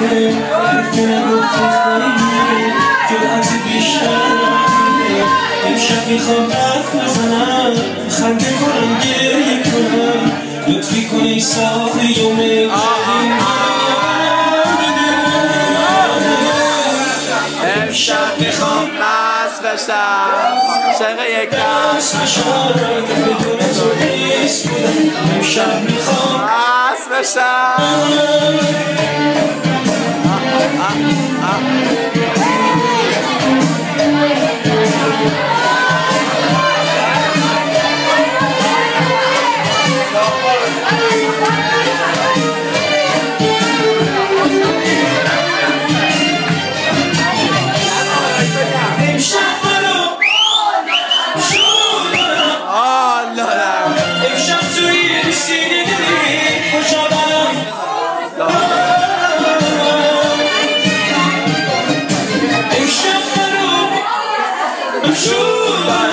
حرفی نگفتی خیلی جرأت بیشتر امشب میخوام حرف بزنم خنده کنم گریه کنم لطفی کن ای ساقی و می امشب میخوام مست بشم عاشق یک دست بشم بدون تو نیست بودم امشب میخوام مست بشم Shoot!